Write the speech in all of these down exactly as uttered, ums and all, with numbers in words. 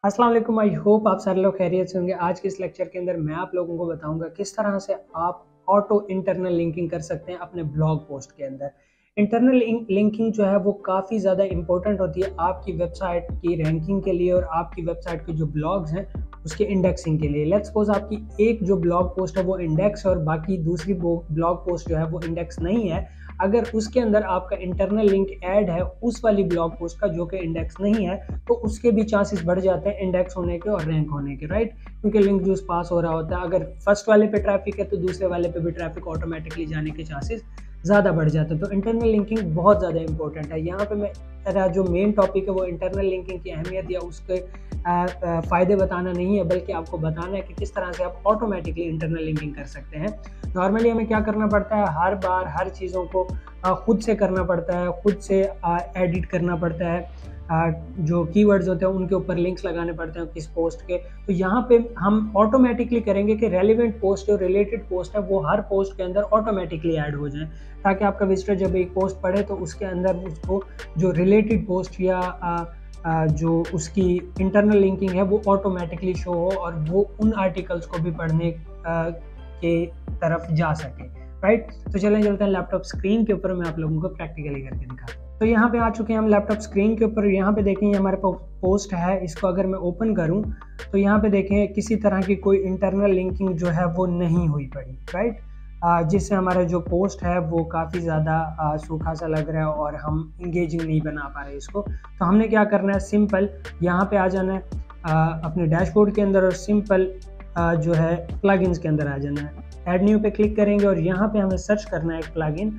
अस्सलाम वालेकुम। आई होप आप सारे लोग खैरियत से होंगे। आज के इस लेक्चर के अंदर मैं आप लोगों को बताऊंगा किस तरह से आप ऑटो इंटरनल लिंकिंग कर सकते हैं अपने ब्लॉग पोस्ट के अंदर। इंटरनल लिंकिंग जो है वो काफ़ी ज़्यादा इंपॉर्टेंट होती है आपकी वेबसाइट की रैंकिंग के लिए और आपकी वेबसाइट के जो ब्लॉग्स हैं उसके इंडेक्सिंग के लिए। लेट्स सपोज आपकी एक जो ब्लॉग पोस्ट है वो इंडेक्स और बाकी दूसरी ब्लॉग पोस्ट जो है वो इंडेक्स नहीं है। अगर उसके अंदर आपका इंटरनल लिंक ऐड है उस वाली ब्लॉग पोस्ट का जो कि इंडेक्स नहीं है, तो उसके भी चांसेस बढ़ जाते हैं इंडेक्स होने के और रैंक होने के, राइट। क्योंकि लिंक जूस पास हो रहा होता है। अगर फर्स्ट वाले पे ट्रैफिक है तो दूसरे वाले पे भी ट्रैफिक ऑटोमेटिकली जाने के चांसेस ज़्यादा बढ़ जाते हैं। तो इंटरनल लिंकिंग बहुत ज़्यादा इंपॉर्टेंट है। यहाँ पे मैं मेरा जो मेन टॉपिक है वो इंटरनल लिंकिंग की अहमियत या उसके फ़ायदे बताना नहीं है, बल्कि आपको बताना है कि किस तरह से आप ऑटोमेटिकली इंटरनल लिंकिंग कर सकते हैं। नॉर्मली हमें क्या करना पड़ता है, हर बार हर चीज़ों को खुद से करना पड़ता है, खुद से एडिट करना पड़ता है। जो कीवर्ड्स होते हैं उनके ऊपर लिंक्स लगाने पड़ते हैं किस पोस्ट के। तो यहाँ पे हम ऑटोमेटिकली करेंगे कि रेलिवेंट पोस्ट जो रिलेटेड पोस्ट है वो हर पोस्ट के अंदर ऑटोमेटिकली ऐड हो जाए, ताकि आपका विजिटर जब एक पोस्ट पढ़े तो उसके अंदर उसको जो रिलेटेड पोस्ट या आ, आ, जो उसकी इंटरनल लिंकिंग है वो ऑटोमेटिकली शो हो और वो उन आर्टिकल्स को भी पढ़ने आ, के तरफ जा सके, राइट। तो चलें चलते हैं लैपटॉप स्क्रीन के ऊपर, मैं आप लोगों को प्रैक्टिकली करके दिखाता हूँ। तो यहाँ पे आ चुके हैं हम लैपटॉप स्क्रीन के ऊपर। यहाँ पे देखें ये हमारे पास पोस्ट है, इसको अगर मैं ओपन करूँ तो यहाँ पे देखें किसी तरह की कोई इंटरनल लिंकिंग जो है वो नहीं हुई पड़ी, राइट। जिससे हमारा जो पोस्ट है वो काफ़ी ज़्यादा सूखा सा लग रहा है और हम इंगेजिंग नहीं बना पा रहे इसको। तो हमने क्या करना है, सिंपल यहाँ पे आ जाना है आ, अपने डैशबोर्ड के अंदर और सिंपल आ, जो है प्लगइन्स के अंदर आ जाना है। ऐड न्यू पे क्लिक करेंगे और यहाँ पे हमें सर्च करना है एक plugin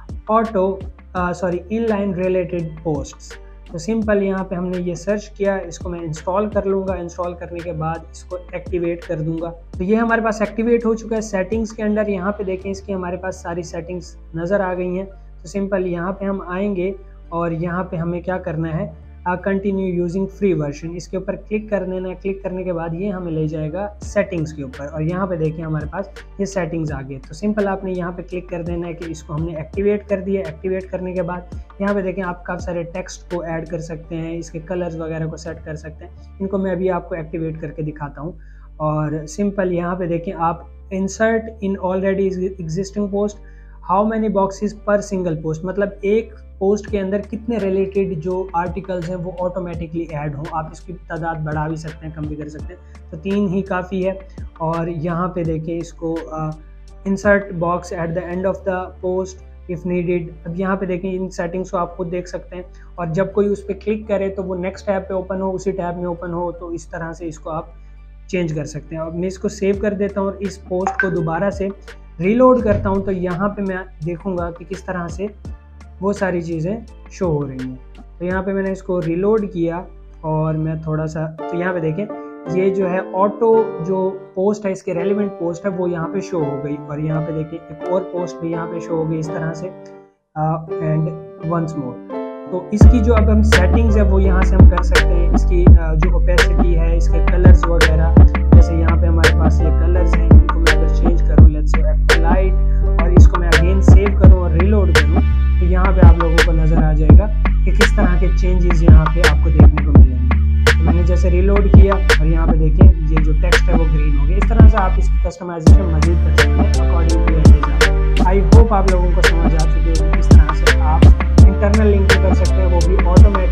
auto sorry inline related posts. तो सिंपल यहाँ पे हमने ये सर्च किया, इसको मैं इंस्टॉल कर लूँगा। इंस्टॉल करने के बाद इसको एक्टिवेट कर दूंगा। तो ये हमारे पास एक्टिवेट हो चुका है। सेटिंग्स के अंदर यहाँ पे देखें इसकी हमारे पास सारी सेटिंग्स नज़र आ गई हैं। तो सिंपल यहाँ पे हम आएंगे और यहाँ पे हमें क्या करना है, कंटिन्यू यूजिंग फ्री वर्जन, इसके ऊपर क्लिक कर देना है। क्लिक करने के बाद ये हमें ले जाएगा सेटिंग्स के ऊपर और यहाँ पे देखिए हमारे पास ये सेटिंग्स आ गई। तो सिंपल आपने यहाँ पे क्लिक कर देना है कि इसको हमने एक्टिवेट कर दिया। एक्टिवेट करने के बाद यहाँ पे देखें आप काफ़ी सारे टेक्स्ट को ऐड कर सकते हैं, इसके कलर्स वगैरह को सेट कर सकते हैं। इनको मैं अभी आपको एक्टिवेट करके दिखाता हूँ। और सिंपल यहाँ पे देखें आप insert in already existing post, how many boxes पर सिंगल पोस्ट, मतलब एक पोस्ट के अंदर कितने रिलेटेड जो आर्टिकल्स हैं वो ऑटोमेटिकली ऐड हों। आप इसकी तादाद बढ़ा भी सकते हैं, कम भी कर सकते हैं। तो तीन ही काफ़ी है। और यहाँ पे देखिए इसको insert box at the end of the post if needed. अब यहाँ पे देखें इन सेटिंग्स को आप खुद देख सकते हैं और जब कोई उस पर क्लिक करे तो वो नेक्स्ट टैब पे ओपन हो, उसी टैब में ओपन हो। तो इस तरह से इसको आप चेंज कर सकते हैं। अब मैं इसको सेव कर देता हूँ और इस पोस्ट को दोबारा से रीलोड करता हूँ। तो यहाँ पे मैं देखूँगा कि किस तरह से वो सारी चीज़ें शो हो रही हैं। तो यहाँ पे मैंने इसको रीलोड किया और मैं थोड़ा सा, तो यहाँ पे देखें ये जो है ऑटो जो पोस्ट है इसके रेलिवेंट पोस्ट है वो यहाँ पे शो हो गई। और यहाँ पे देखिए एक और पोस्ट भी यहाँ पे शो हो गई इस तरह से, एंड वंस मोर। तो इसकी जो अब हम सेटिंग्स है वो यहाँ से हम कर सकते हैं। इसकी uh, जो ओपेसिटी है, इसके कलर्स वगैरह, जैसे यहाँ पे हमारे पास ये कलर्स हैं, इनको मैं अगर चेंज करूँ लेट्स से एक्टिलाइट और इसको मैं अगेन सेव करूँ और रीलोड करूँ तो यहाँ पे आप लोगों को नज़र आ जाएगा कि किस तरह के चेंजेस यहाँ पे आपको देखने को मिलेंगे। तो मैंने जैसे रीलोड किया और यहाँ पे देखें ये जो टेक्स्ट है वो ग्रीन हो गया। इस तरह से आप इसकी कस्टमाइजेशन मजीद कर सकते हैं according to your design. I hope आप लोगों को समझ आ चुकी होगी किस तरह से आप इंटरनल लिंकिंग कर सकते हैं, वो भी ऑटोमेटिक